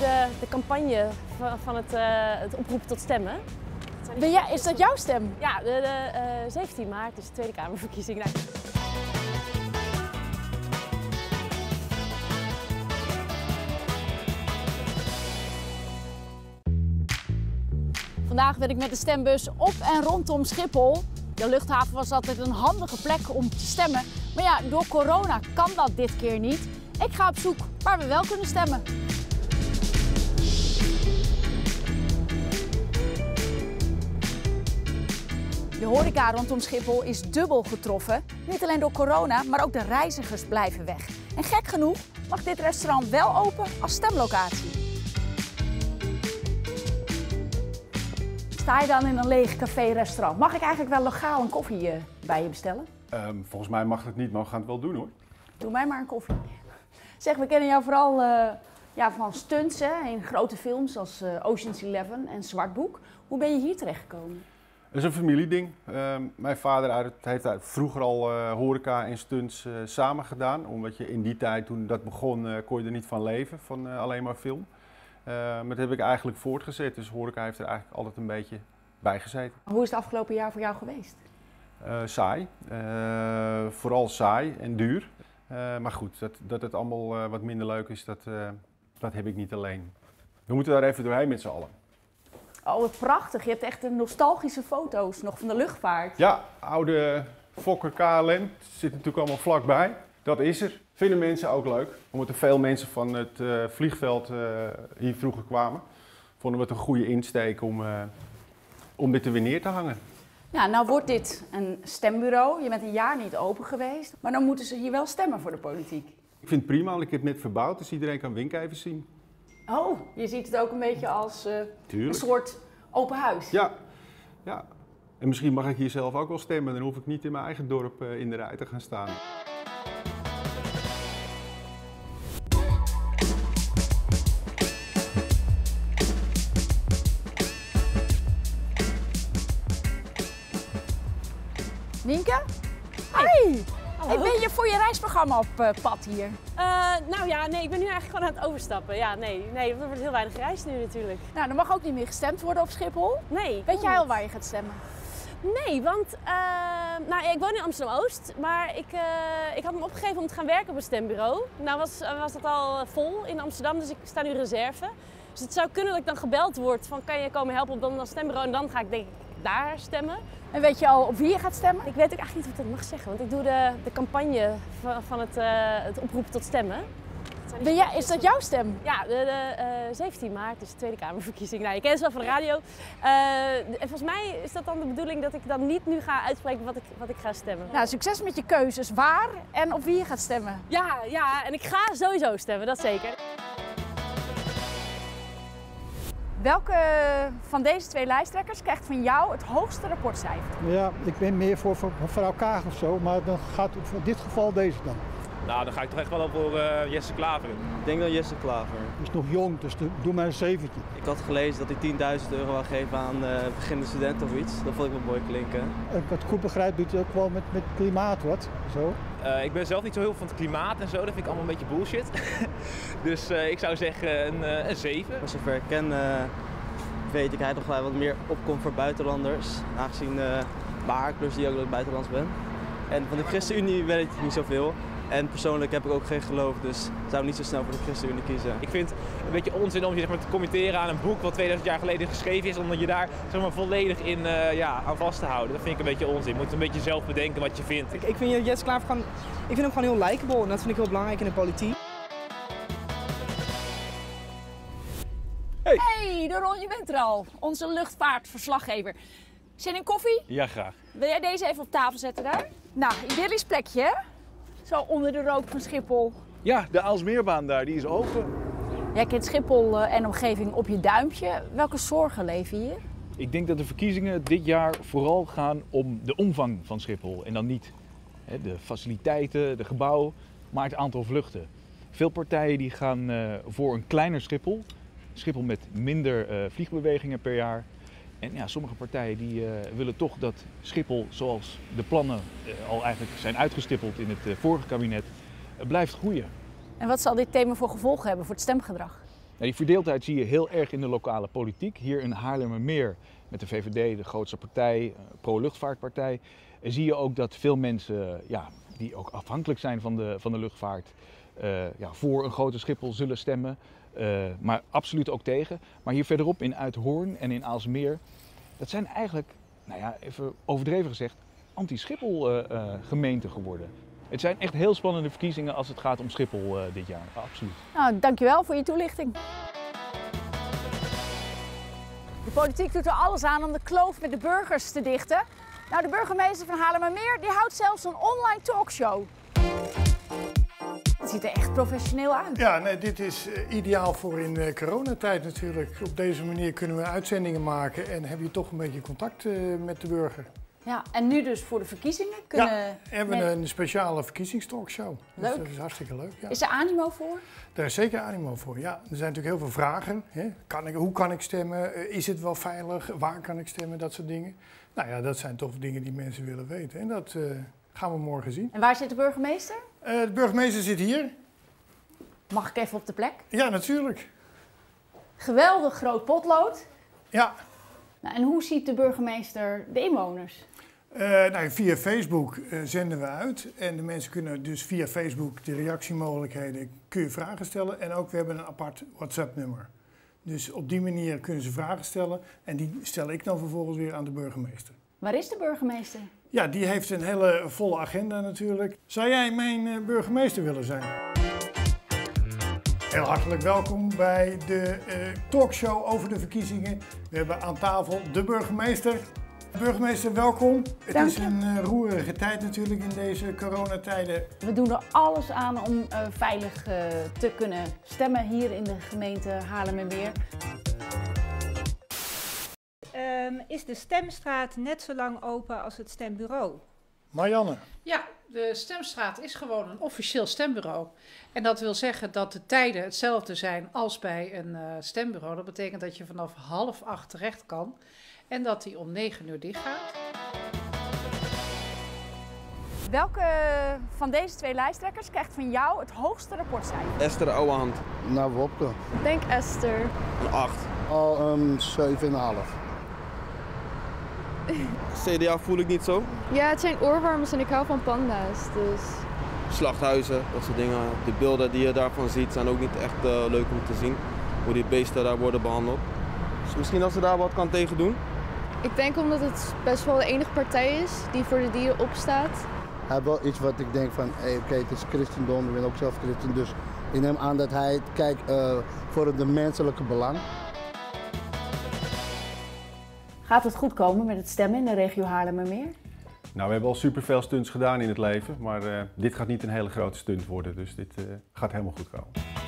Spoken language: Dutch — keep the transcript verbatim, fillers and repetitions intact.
de, de campagne van, van het, uh, het oproepen tot stemmen. Ben jij, is dat jouw stem? Ja, de, de uh, zeventien maart is de Tweede Kamerverkiezing. Nou. Vandaag werd ik met de stembus op en rondom Schiphol. De luchthaven was altijd een handige plek om te stemmen. Maar ja, door corona kan dat dit keer niet. Ik ga op zoek waar we wel kunnen stemmen. De horeca rondom Schiphol is dubbel getroffen. Niet alleen door corona, maar ook de reizigers blijven weg. En gek genoeg mag dit restaurant wel open als stemlocatie. Sta je dan in een leeg café-restaurant? Mag ik eigenlijk wel legaal een koffie uh, bij je bestellen? Um, volgens mij mag het niet, maar we gaan het wel doen hoor. Doe mij maar een koffie. Zeg, we kennen jou vooral uh, ja, van stunts hè, in grote films als uh, Ocean's Eleven en Zwartboek. Hoe ben je hier terechtgekomen? Het is een familieding. Uh, mijn vader uit, heeft uit, vroeger al uh, horeca en stunts uh, samen gedaan. Omdat je in die tijd, toen dat begon, uh, kon je er niet van leven, van uh, alleen maar film. Uh, maar dat heb ik eigenlijk voortgezet, dus horeca heeft er eigenlijk altijd een beetje bij gezeten. Hoe is het afgelopen jaar voor jou geweest? Uh, saai, uh, vooral saai en duur. Uh, maar goed, dat, dat het allemaal uh, wat minder leuk is, dat, uh, dat heb ik niet alleen. We moeten daar even doorheen met z'n allen. Oh, wat prachtig. Je hebt echt een nostalgische foto's nog van de luchtvaart. Ja, oude Fokker K L M, zit natuurlijk allemaal vlakbij. Dat is er. Vinden mensen ook leuk. Omdat er veel mensen van het uh, vliegveld uh, hier vroeger kwamen, vonden we het een goede insteek om, uh, om dit er weer neer te hangen. Ja, nou wordt dit een stembureau. Je bent een jaar niet open geweest, maar dan moeten ze hier wel stemmen voor de politiek. Ik vind het prima, want ik heb het net verbouwd, dus iedereen kan Wink even zien. Oh, je ziet het ook een beetje als uh, een soort open huis. Ja, ja. En misschien mag ik hier zelf ook wel stemmen, dan hoef ik niet in mijn eigen dorp uh, in de rij te gaan staan. Nienke? Hey! Hey, ben je voor je reisprogramma op uh, pad hier? Uh, nou ja, nee, ik ben nu eigenlijk gewoon aan het overstappen. Ja, nee, nee, er wordt heel weinig gereisd nu natuurlijk. Nou, er mag ook niet meer gestemd worden op Schiphol. Nee. Weet jij al waar je gaat stemmen? Nee, want uh, nou, ik woon in Amsterdam-Oost, maar ik, uh, ik had me opgegeven om te gaan werken op een stembureau. Nou was, was dat al vol in Amsterdam, dus ik sta nu reserve. Dus het zou kunnen dat ik dan gebeld word van kan je komen helpen op dat stembureau en dan ga ik denk ik daar stemmen. En weet je al op wie je gaat stemmen? Ik weet ook eigenlijk niet of ik dat mag zeggen, want ik doe de, de campagne van, van het, uh, het oproepen tot stemmen. Ben jij, is dat jouw stem? Ja, de, de uh, zeventien maart is de Tweede Kamerverkiezing. Nou, je kent het wel van de radio. Uh, en volgens mij is dat dan de bedoeling dat ik dan niet nu ga uitspreken wat ik, wat ik ga stemmen. Nou, succes met je keuzes. Waar en op wie je gaat stemmen. Ja, ja, en ik ga sowieso stemmen, dat zeker. Welke van deze twee lijsttrekkers krijgt van jou het hoogste rapportcijfer? Ja, ik ben meer voor mevrouw Kaag of zo, maar dan gaat het in dit geval deze dan. Nou, dan ga ik toch echt wel voor uh, Jesse Klaver. Ik denk dan Jesse Klaver. Hij is nog jong, dus doe maar een zeventje. Ik had gelezen dat hij tienduizend euro wil geven aan uh, beginnende studenten of iets. Dat vond ik wel mooi klinken. En ik het goed begrijp, doet hij ook wel met, met klimaat wat, zo. Uh, ik ben zelf niet zo heel van het klimaat en zo, dat vind ik allemaal een beetje bullshit. Dus uh, ik zou zeggen een, uh, een zeven. Voor zover ik ken, uh, weet ik hij toch wel wat meer opkomt voor buitenlanders. Aangezien uh, mijn haarkleur zie je ook dat ik buitenlands ben. En van de ChristenUnie weet ik niet zoveel. En persoonlijk heb ik ook geen geloof, dus zou niet zo snel voor de ChristenUnie kiezen. Ik vind het een beetje onzin om je zeg maar, te commenteren aan een boek wat tweeduizend jaar geleden geschreven is, omdat je daar zeg maar, volledig in, uh, ja, aan vast te houden. Dat vind ik een beetje onzin. Je moet een beetje zelf bedenken wat je vindt. Ik, ik vind Jesse Klaver gewoon, ik vind hem gewoon heel likable en dat vind ik heel belangrijk in de politiek. Hey, hey Doron, je bent er al. Onze luchtvaartverslaggever. Zin in koffie? Ja, graag. Wil jij deze even op tafel zetten daar? Nou, idyllisch plekje, hè? Zo onder de rook van Schiphol. Ja, de Aalsmeerbaan daar, die is open. Jij kent Schiphol en omgeving op je duimpje. Welke zorgen leven hier? Ik denk dat de verkiezingen dit jaar vooral gaan om de omvang van Schiphol. En dan niet hè, de faciliteiten, de gebouwen, maar het aantal vluchten. Veel partijen die gaan uh, voor een kleiner Schiphol. Schiphol met minder uh, vliegbewegingen per jaar. En ja, sommige partijen die, uh, willen toch dat Schiphol, zoals de plannen uh, al eigenlijk zijn uitgestippeld in het uh, vorige kabinet, uh, blijft groeien. En wat zal dit thema voor gevolgen hebben voor het stemgedrag? die verdeeldheid zie je heel erg in de lokale politiek. Hier in Haarlemmermeer met de V V D, de grootste partij, pro-luchtvaartpartij, zie je ook dat veel mensen ja, die ook afhankelijk zijn van de, van de luchtvaart uh, ja, voor een grote Schiphol zullen stemmen. Uh, maar absoluut ook tegen. Maar hier verderop in Uithoorn en in Aalsmeer, dat zijn eigenlijk, nou ja, even overdreven gezegd, anti-Schiphol uh, uh, gemeenten geworden. Het zijn echt heel spannende verkiezingen als het gaat om Schiphol uh, dit jaar, absoluut. Nou, dankjewel voor je toelichting. De politiek doet er alles aan om de kloof met de burgers te dichten. Nou, de burgemeester van Haarlemmermeer die houdt zelfs een online talkshow. Het ziet er echt professioneel uit. Ja, nee, dit is uh, ideaal voor in uh, coronatijd natuurlijk. Op deze manier kunnen we uitzendingen maken en heb je toch een beetje contact uh, met de burger. Ja, en nu dus voor de verkiezingen kunnen... Ja, hebben we een speciale verkiezingstalkshow. Leuk. Dus dat is hartstikke leuk. Ja. Is er animo voor? Daar is zeker animo voor, ja. Er zijn natuurlijk heel veel vragen. Hè? Kan ik, hoe kan ik stemmen? Is het wel veilig? Waar kan ik stemmen? Dat soort dingen. Nou ja, dat zijn toch dingen die mensen willen weten. En dat uh, gaan we morgen zien. En waar zit de burgemeester? Uh, de burgemeester zit hier. Mag ik even op de plek? Ja, natuurlijk. Geweldig groot potlood. Ja. Nou, en hoe ziet de burgemeester de inwoners? Uh, nou, via Facebook uh, zenden we uit en de mensen kunnen dus via Facebook de reactiemogelijkheden kun je vragen stellen en ook we hebben een apart WhatsApp-nummer. Dus op die manier kunnen ze vragen stellen en die stel ik dan vervolgens weer aan de burgemeester. Waar is de burgemeester? Ja, die heeft een hele volle agenda natuurlijk. Zou jij mijn uh, burgemeester willen zijn? Heel hartelijk welkom bij de uh, talkshow over de verkiezingen. We hebben aan tafel de burgemeester. Burgemeester, welkom. Het Dank is een uh, roerige tijd natuurlijk in deze coronatijden. We doen er alles aan om uh, veilig uh, te kunnen stemmen hier in de gemeente Haarlemmermeer. Um, is de stemstraat net zo lang open als het stembureau? Marianne. Ja, de stemstraat is gewoon een officieel stembureau. En dat wil zeggen dat de tijden hetzelfde zijn als bij een uh, stembureau. Dat betekent dat je vanaf half acht terecht kan. En dat die om negen uur dicht gaat. Welke van deze twee lijsttrekkers krijgt van jou het hoogste rapportcijfer? Esther Ouwehand. Nou, Wopke. Ik denk Esther. Een acht. Al een zeven komma vijf. C D A voel ik niet zo. Ja, het zijn oorwormers en ik hou van panda's, dus... Slachthuizen, dat soort dingen. De beelden die je daarvan ziet zijn ook niet echt uh, leuk om te zien. Hoe die beesten daar worden behandeld. Dus misschien als ze daar wat kan tegen doen. Ik denk omdat het best wel de enige partij is die voor de dieren opstaat. Hij heeft wel iets wat ik denk van, hey, oké, okay, het is christendom, ik ben ook zelf christen, dus ik neem aan dat hij kijkt uh, voor het menselijke belang. Gaat het goed komen met het stemmen in de regio Haarlemmermeer? Nou, we hebben al superveel stunts gedaan in het leven, maar uh, dit gaat niet een hele grote stunt worden, dus dit uh, gaat helemaal goed komen.